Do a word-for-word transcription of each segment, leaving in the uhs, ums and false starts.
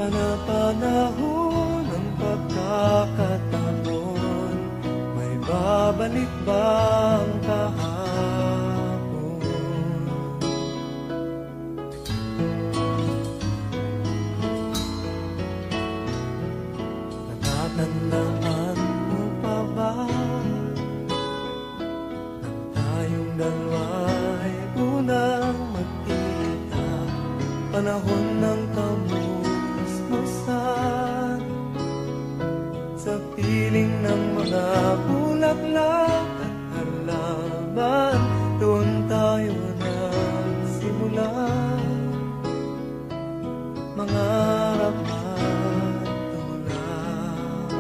Panapanahon ng pagkakataon, may babalik bang kahapon? Natatandaan mo pa ba nang tayong dalawa'y unang magkita? Panahon ng kamusmusan sa piling ng mga bulaklak at halaman, doon tayo nagsimula mangarap at tulad.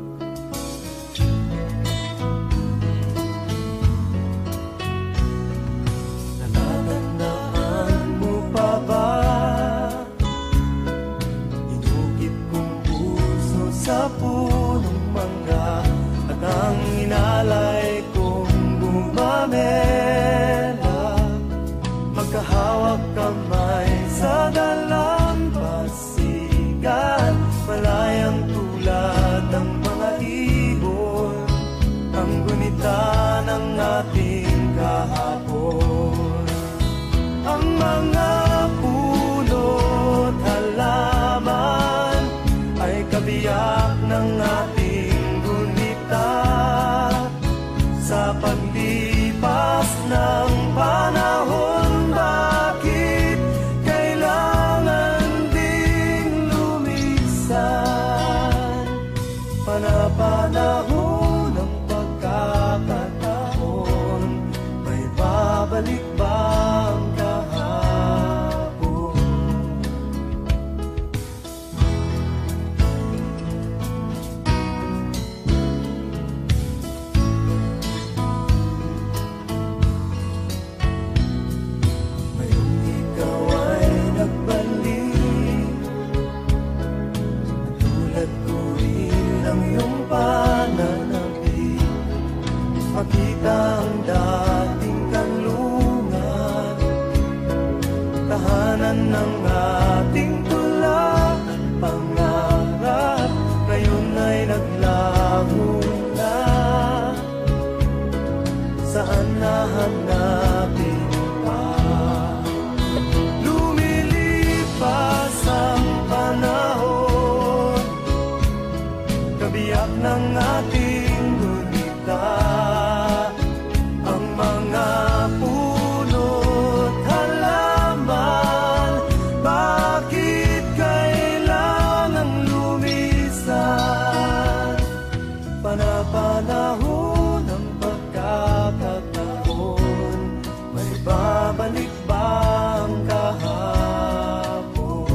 Natatandaan mo pa ba sa punong mangga at ang inalay kong bumamela, magkahawak kamay sa dalampasigan, malayang tulad ng mga ibon, ang gunita ng ating kahapon. Ang mga puno't halaman ay kabiyak ng ating gunita sa paglipas ng panahon. Bakit kailangan ding lumisan? Panapanahon ng pagkakataon, may babalik bang kahapon? Makita ang dating kanlungan, tahanan ng ating tula at pangarap, ngayon ay naglaho na. Saan nahanapin pa? Lumilipas ang panahon, kabiyak ng ating gunita. Ang mga puno't halaman, bakit kailangang lumisan? Panapanahon ng pagkakataon, may babalik bang kahapon?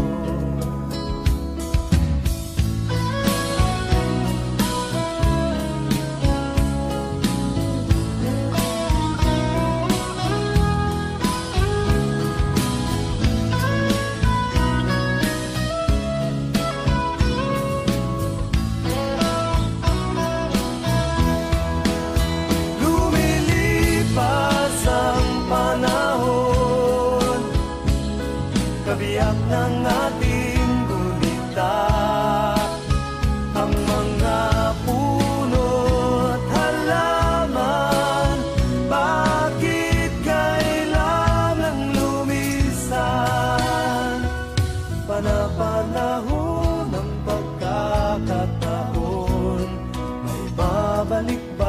Kabiyak ng ating gunita, ang mga puno't halaman, bakit kailangang lumisan? Panapanahon ng pagkakataon, may babalik ba